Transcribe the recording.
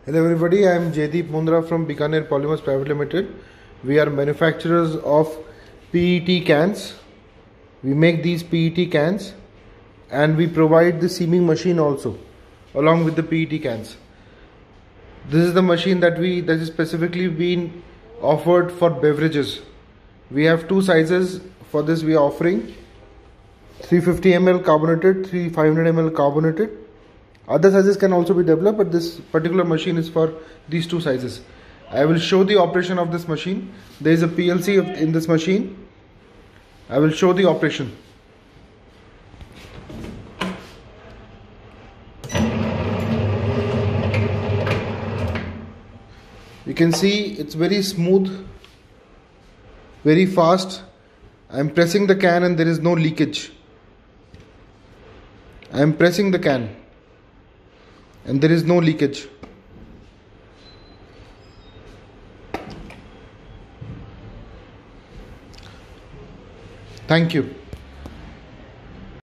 Hello everybody, I am Jaydeep Mundra from Bikaner Polymers Private Limited. We are manufacturers of PET cans. We make these PET cans and we provide the seaming machine also along with the PET cans. This is the machine that is specifically been offered for beverages. We have two sizes for this. We are offering 350 ml carbonated, 500 ml carbonated. Other sizes can also be developed, but this particular machine is for these two sizes. I will show the operation of this machine. There is a PLC in this machine. I will show the operation. You can see it's very smooth, very fast. I am pressing the can and there is no leakage. I am pressing the can and there is no leakage. Thank you.